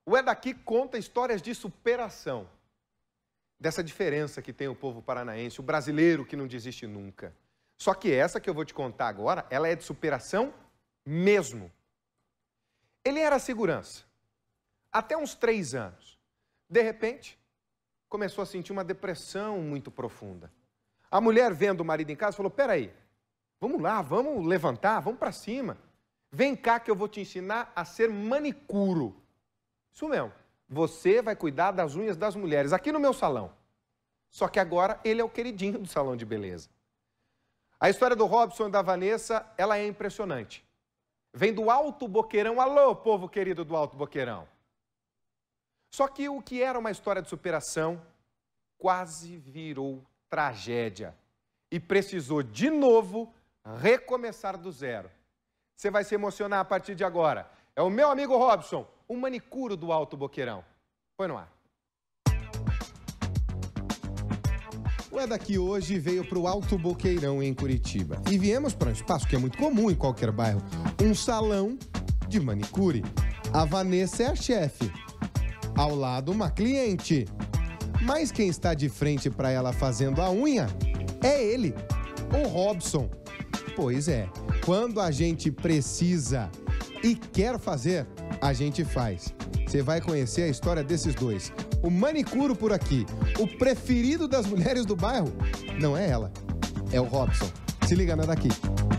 O É Daqui conta histórias de superação. Dessa diferença que tem o povo paranaense, o brasileiro que não desiste nunca. Só que essa que eu vou te contar agora, ela é de superação mesmo. Ele era segurança. Até uns 3 anos. De repente, começou a sentir uma depressão muito profunda. A mulher, vendo o marido em casa, falou: peraí, vamos lá, vamos levantar, vamos para cima. Vem cá que eu vou te ensinar a ser manicuro. Isso mesmo, você vai cuidar das unhas das mulheres aqui no meu salão. Só que agora ele é o queridinho do salão de beleza. A história do Robson e da Vanessa, ela é impressionante. Vem do Alto Boqueirão. Alô, povo querido do Alto Boqueirão. Só que o que era uma história de superação quase virou tragédia. E precisou, de novo, recomeçar do zero. Você vai se emocionar a partir de agora. É o meu amigo Robson, o manicuro do Alto Boqueirão. Põe no ar. O É Daqui hoje veio para o Alto Boqueirão, em Curitiba. E viemos para um espaço que é muito comum em qualquer bairro. Um salão de manicure. A Vanessa é a chefe. Ao lado, uma cliente. Mas quem está de frente para ela fazendo a unha é ele, o Robson. Pois é, quando a gente precisa e quer fazer, a gente faz. Você vai conhecer a história desses dois. O manicuro por aqui, o preferido das mulheres do bairro, não é ela, é o Robson. Se liga na daqui.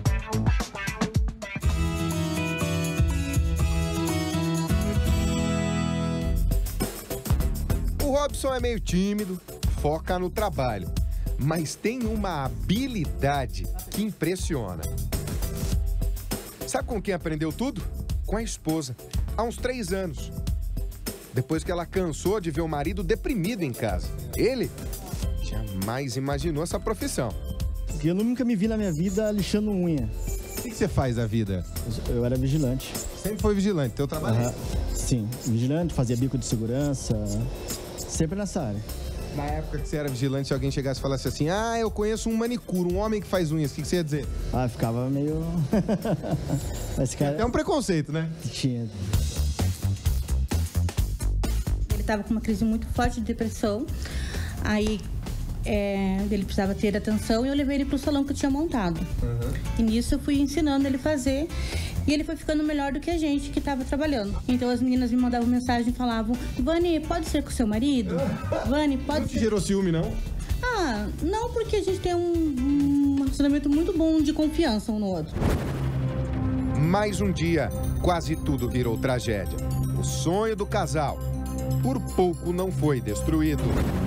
O Robson é meio tímido, foca no trabalho, mas tem uma habilidade que impressiona. Sabe com quem aprendeu tudo? Com a esposa, há uns 3 anos. Depois que ela cansou de ver o marido deprimido em casa. Ele jamais imaginou essa profissão. Eu nunca me vi na minha vida lixando unha. O que você faz da vida? Eu era vigilante. Sempre foi vigilante, teu trabalho? Sim, vigilante, fazia bico de segurança, sempre nessa área. Na época que você era vigilante, se alguém chegasse e falasse assim: ah, eu conheço um manicure, um homem que faz unhas, o que você ia dizer? Ah, ficava meio... Esse cara... É um preconceito, né? Tinha. Ele estava com uma crise muito forte de depressão, aí ele precisava ter atenção e eu levei ele para o salão que eu tinha montado. E nisso eu fui ensinando ele a fazer e ele foi ficando melhor do que a gente que estava trabalhando. Então as meninas me mandavam mensagem e falavam: Vani, pode ser com o seu marido? Vani, pode Não ser... te gerou ciúme, não? Ah, não, porque a gente tem um relacionamento muito bom de confiança um no outro. Mais um dia, quase tudo virou tragédia. O sonho do casal, por pouco não foi destruído.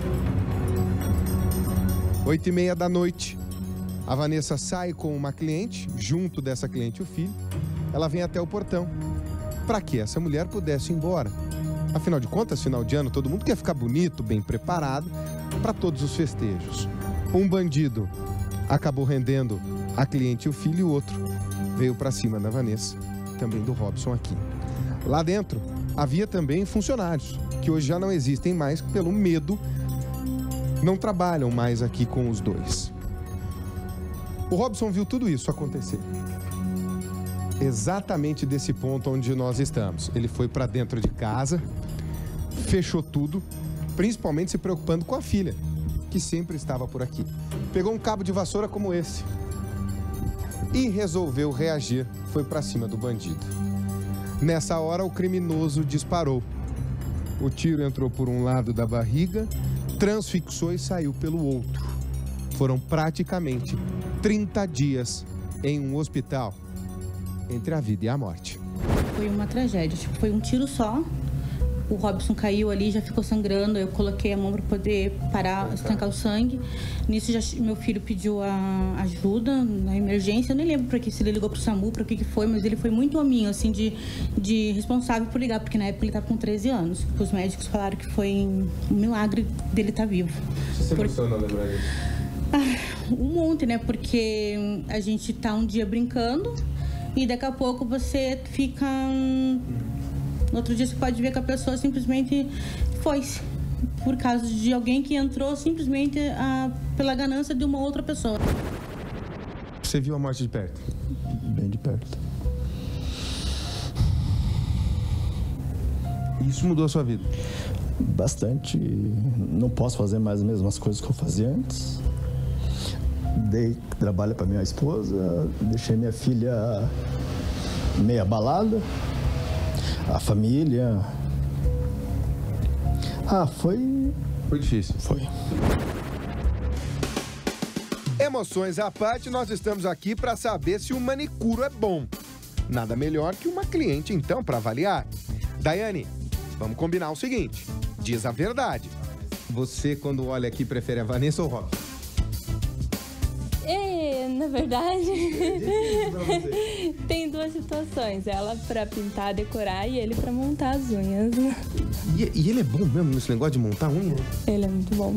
8h30 da noite, a Vanessa sai com uma cliente, junto dessa cliente o filho. Ela vem até o portão, para que essa mulher pudesse ir embora. Afinal de contas, final de ano, todo mundo quer ficar bonito, bem preparado para todos os festejos. Um bandido acabou rendendo a cliente e o filho, e o outro veio para cima da Vanessa, também do Robson aqui. Lá dentro havia também funcionários, que hoje já não existem mais pelo medo, não trabalham mais aqui com os dois. O Robson viu tudo isso acontecer. Exatamente desse ponto onde nós estamos. Ele foi para dentro de casa, fechou tudo, principalmente se preocupando com a filha, que sempre estava por aqui. Pegou um cabo de vassoura como esse e resolveu reagir, foi para cima do bandido. Nessa hora, o criminoso disparou. O tiro entrou por um lado da barriga, transfixou e saiu pelo outro. Foram praticamente 30 dias em um hospital, entre a vida e a morte. Foi uma tragédia, foi um tiro só. O Robson caiu ali, já ficou sangrando. Eu coloquei a mão para poder parar, estancar o sangue. Nisso, meu filho pediu a ajuda na emergência. Eu nem lembro para que, se ele ligou para o SAMU, para que foi, mas ele foi muito hominho, assim, de responsável por ligar, porque na época ele estava com 13 anos. Os médicos falaram que foi um milagre dele estar vivo. Você se emociona lembrar disso? Um monte, né? Porque a gente tá um dia brincando e daqui a pouco você fica... No outro dia você pode ver que a pessoa simplesmente foi-se por causa de alguém que entrou simplesmente pela ganância de uma outra pessoa. Você viu a morte de perto? Bem de perto. Isso mudou a sua vida? Bastante. Não posso fazer mais as mesmas coisas que eu fazia antes. Dei trabalho para minha esposa, deixei minha filha meio abalada, a família. Foi difícil. Foi. Emoções à parte, nós estamos aqui para saber se o manicure é bom. Nada melhor que uma cliente, então, para avaliar. Daiane, vamos combinar o seguinte. Diz a verdade. Você, quando olha aqui, prefere a Vanessa ou o Robson? Na verdade, tem duas situações. Ela pra pintar, decorar e ele pra montar as unhas. E ele é bom mesmo nesse negócio de montar unha? Ele é muito bom.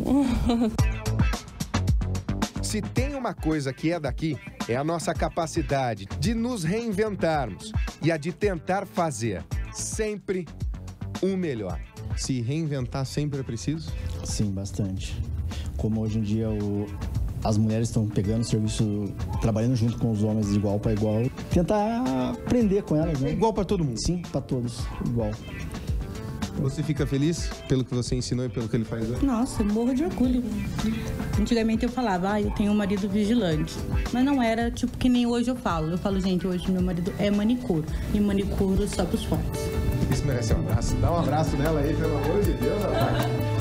Se tem uma coisa que é daqui, é a nossa capacidade de nos reinventarmos e a de tentar fazer sempre o melhor. Se reinventar sempre é preciso? Sim, bastante. Como hoje em dia as mulheres estão pegando o serviço, trabalhando junto com os homens de igual para igual. Tentar aprender com elas, né? É igual para todo mundo? Sim, para todos, igual. Você fica feliz pelo que você ensinou e pelo que ele faz hoje? Nossa, eu morro de orgulho. Antigamente eu falava, eu tenho um marido vigilante. Mas não era tipo que nem hoje eu falo. Eu falo, gente, hoje meu marido é manicure. E manicure só pros fortes. Isso merece um abraço. Dá um abraço nela aí, pelo amor de Deus, rapaz.